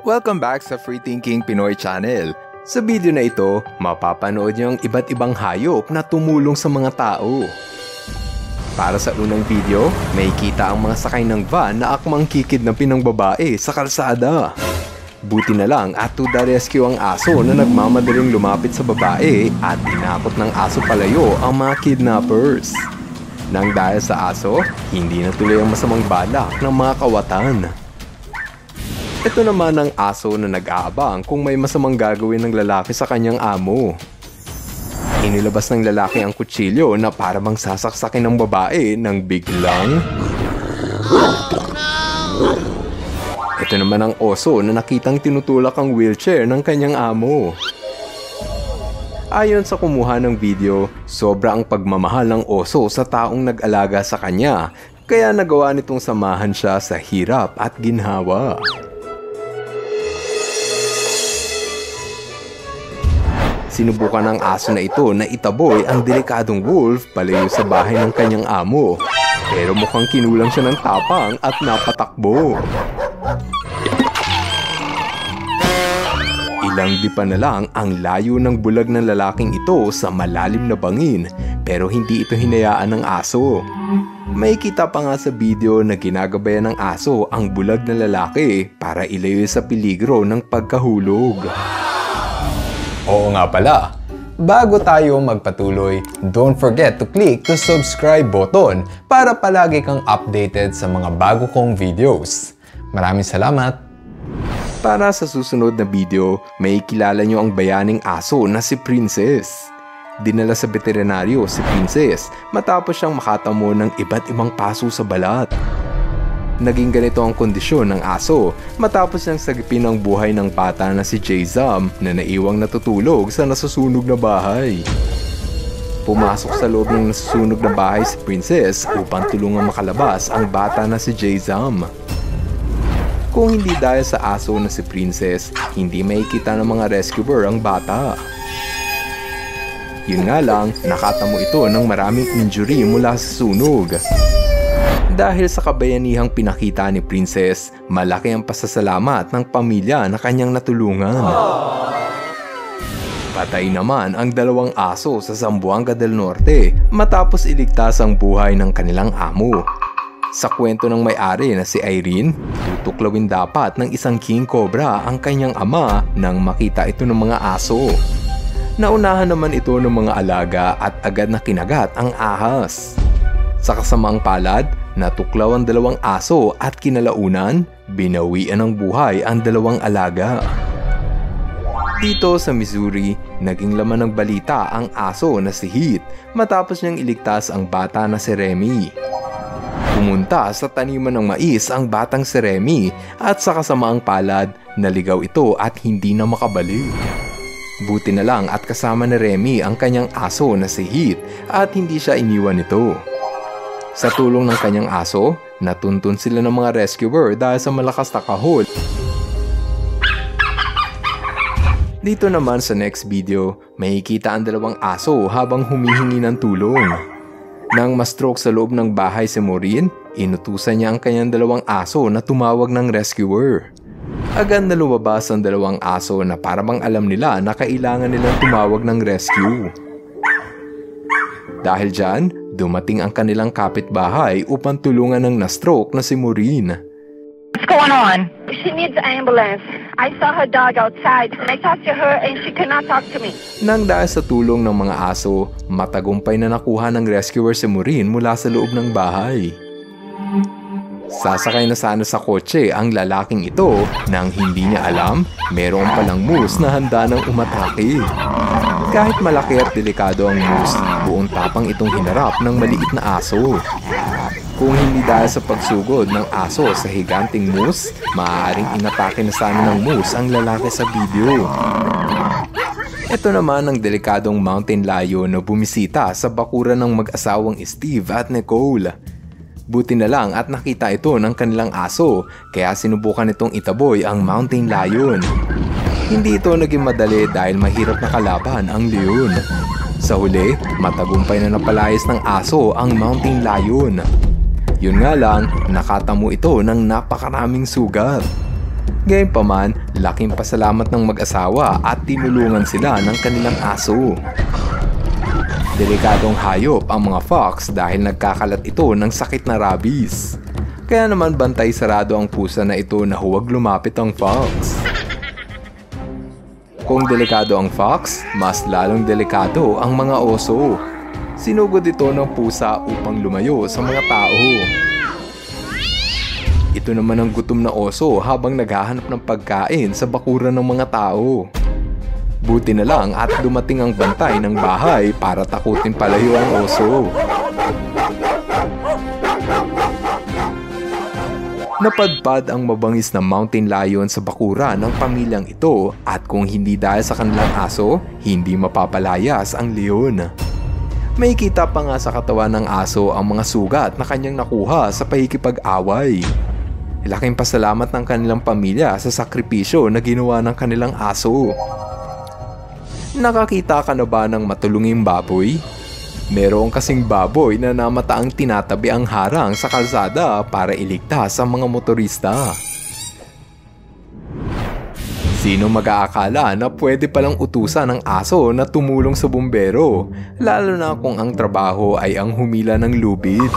Welcome back sa Free Thinking Pinoy Channel. Sa video na ito, mapapanood niyo ang iba't ibang hayop na tumulong sa mga tao. Para sa unang video, may kita ang mga sakay ng van na akmang kikidnapin ng babae sa kalsada. Buti na lang at to the rescue ang aso na nagmamadaling lumapit sa babae at inakot ng aso palayo ang mga kidnappers. Nang dahil sa aso, hindi natuloy ang masamang balak ng mga kawatan. Ito naman ang aso na nag-aabang kung may masamang gagawin ng lalaki sa kanyang amo. Inilabas ng lalaki ang kutsilyo na para bang sasaksakin ng babae nang biglang... Ito naman ang oso na nakitang tinutulak ang wheelchair ng kanyang amo. Ayon sa kumuha ng video, sobra ang pagmamahal ng oso sa taong nag-alaga sa kanya, kaya nagawa nitong samahan siya sa hirap at ginhawa. Sinubukan ng aso na ito na itaboy ang delikadong wolf palayo sa bahay ng kanyang amo. Pero mukhang kinulang siya ng tapang at napatakbo. Ilang dipa na lang ang layo ng bulag ng lalaking ito sa malalim na bangin, pero hindi ito hinayaan ng aso. May kita pa nga sa video na ginagabayan ng aso ang bulag na lalaki para ilayo sa peligro ng pagkahulog. Oo nga pala, bago tayo magpatuloy, don't forget to click the subscribe button para palagi kang updated sa mga bago kong videos. Maraming salamat! Para sa susunod na video, may kilala nyo ang bayaning aso na si Princess. Dinala sa veterinaryo si Princess matapos siyang makatamo ng iba't ibang paso sa balat. Naging ganito ang kondisyon ng aso matapos niyang sagipin ang buhay ng bata na si Jayzam na naiwang natutulog sa nasusunog na bahay. Pumasok sa loob ng nasusunog na bahay si Princess upang tulungang makalabas ang bata na si Jayzam. Kung hindi dahil sa aso na si Princess, hindi makikita ng mga rescuer ang bata. Yun nga lang, nakatamo ito ng maraming injury mula sa sunog. Dahil sa kabayanihang pinakita ni Princess, malaki ang pasasalamat ng pamilya na kanyang natulungan. Patay naman ang dalawang aso sa Zamboanga del Norte matapos iligtas ang buhay ng kanilang amo. Sa kwento ng may-ari na si Irene, tutuklawin dapat ng isang king cobra ang kanyang ama nang makita ito ng mga aso. Naunahan naman ito ng mga alaga at agad na kinagat ang ahas. Sa kasamaang palad, natuklaw ang dalawang aso at kinalaunan, binawian ng buhay ang dalawang alaga. Dito sa Missouri, naging laman ng balita ang aso na si Heath matapos niyang iligtas ang bata na si Remy. Pumunta sa taniman ng mais ang batang si Remy at sa kasamaang palad, naligaw ito at hindi na makabalik. Buti na lang at kasama ni Remy ang kanyang aso na si Heath at hindi siya iniwan nito. Sa tulong ng kanyang aso, natuntun sila ng mga rescuer dahil sa malakas na kahol. Dito naman sa next video, makikita ang dalawang aso habang humihingi ng tulong. Nang ma-stroke sa loob ng bahay si Maureen, inutusan niya ang kanyang dalawang aso na tumawag ng rescuer. Agad na lumabas ang dalawang aso na parang alam nila na kailangan nilang tumawag ng rescue. Dahil dyan, dumating ang kanilang kapitbahay upang tulungan ng na-stroke na si Maureen. What's going on? She needs an ambulance. I saw her dog outside and I talked to her and she cannot talk to me. Nang dahil sa tulong ng mga aso, matagumpay na nakuha ng rescuer si Maureen mula sa loob ng bahay. Sasakay na sana sa kotse ang lalaking ito nang hindi niya alam, meron palang moose na handa ng umatake. Kahit malaki at delikado ang moose, buong tapang itong hinarap ng maliit na aso. Kung hindi dahil sa pagsugod ng aso sa higanting moose, maaaring inatake na sana ng moose ang lalaki sa video. Ito naman ang delikadong mountain lion na bumisita sa bakuran ng mag-asawang Steve at Nicole. Buti na lang at nakita ito ng kanilang aso, kaya sinubukan itong itaboy ang mountain lion. Hindi ito naging madali dahil mahirap na kalaban ang leon. Sa huli, matagumpay na napalayas ng aso ang mountain lion. Yun nga lang, nakatamo ito ng napakaraming sugat. Gayunpaman, laking pasalamat ng mag-asawa at tinulungan sila ng kanilang aso. Delikadong hayop ang mga fox dahil nagkakalat ito ng sakit na rabies. Kaya naman bantay sarado ang pusa na ito na huwag lumapit ang fox. Kung delikado ang fox, mas lalong delikado ang mga oso. Sinugod ito ng pusa upang lumayo sa mga tao. Ito naman ang gutom na oso habang naghahanap ng pagkain sa bakuran ng mga tao. Buti na lang at dumating ang bantay ng bahay para takutin palayo ang oso. Napadpad ang mabangis na mountain lion sa bakuran ng pamilyang ito at kung hindi dahil sa kanilang aso, hindi mapapalayas ang leon. May kita pa nga sa katawan ng aso ang mga sugat na kanyang nakuha sa pakikipag-away. Laking pasalamat ng kanilang pamilya sa sakripisyo na ginawa ng kanilang aso. Nakakita ka na ba ng matulunging baboy? Meron kasing baboy na namataang tinatabi ang harang sa kalsada para iligtas ang mga motorista. Sino mag-aakala na pwede palang utusan ng aso na tumulong sa bumbero, lalo na kung ang trabaho ay ang humila ng lubid?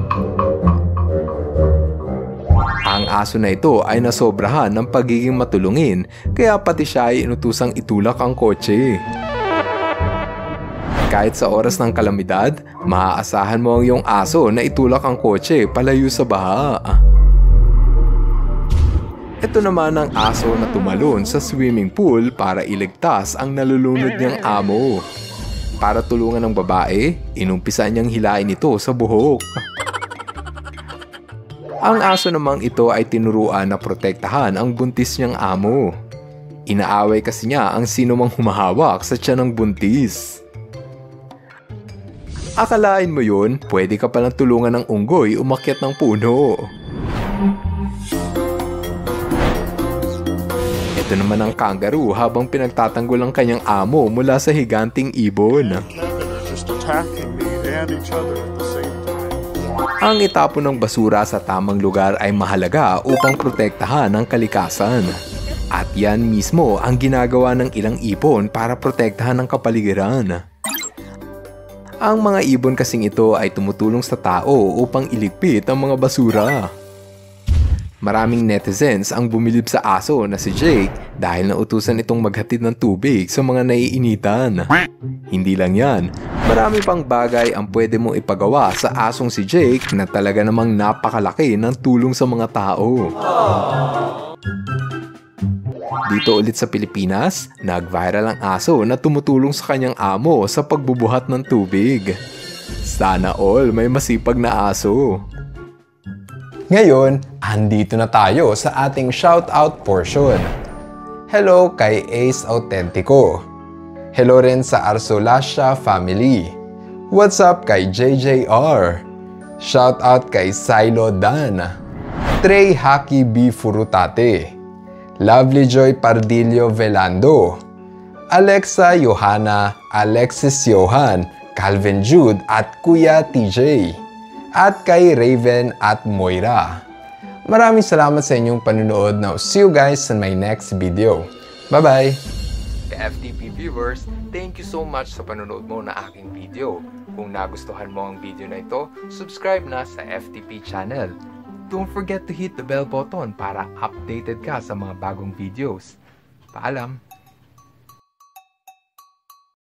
Ang aso na ito ay nasobrahan ng pagiging matulungin, kaya pati siya ay inutusang itulak ang kotse. Kahit sa oras ng kalamidad, maaasahan mo ang iyong aso na itulak ang kotse palayo sa baha. Ito naman ang aso na tumalon sa swimming pool para iligtas ang nalulunod niyang amo. Para tulungan ng babae, inumpisan niyang hilain ito sa buhok. Ang aso namang ito ay tinuruan na protektahan ang buntis niyang amo. Inaaway kasi niya ang sinumang humahawak sa tiyan ng buntis. Akalain mo yun, pwede ka palang tulungan ng unggoy umakyat ng puno. Ito naman ang kangaroo habang pinagtatanggol ang kanyang amo mula sa higanting ibon. Ang itapon ng basura sa tamang lugar ay mahalaga upang protektahan ang kalikasan. At yan mismo ang ginagawa ng ilang ibon para protektahan ang kapaligiran. Ang mga ibon kasing ito ay tumutulong sa tao upang iligpit ang mga basura. Maraming netizens ang bumilib sa aso na si Jake dahil nautusan itong maghatid ng tubig sa mga naiinitan. Hindi lang yan, marami pang bagay ang pwede mong ipagawa sa asong si Jake na talaga namang napakalaki ng tulong sa mga tao. Dito ulit sa Pilipinas, nag-viral ang aso na tumutulong sa kanyang amo sa pagbubuhat ng tubig. Sana all may masipag na aso. Ngayon, andito na tayo sa ating shoutout portion. Hello kay Ace Autentico. Hello rin sa Arsolasha family. What's up kay JJR? Shoutout kay Silo Dan. Trey Haki B. Furutate. Lovely Joy Pardillo Velando, Alexa Johanna, Alexis Johan, Calvin Jude at Kuya TJ, at kay Raven at Moira. Maraming salamat sa inyong panunood. Now, see you guys in my next video. Bye-bye! FTP viewers, thank you so much sa panunood mo na aking video. Kung nagustuhan mo ang video na ito, subscribe na sa FTP channel. Don't forget to hit the bell button para updated ka sa mga bagong videos. Paalam!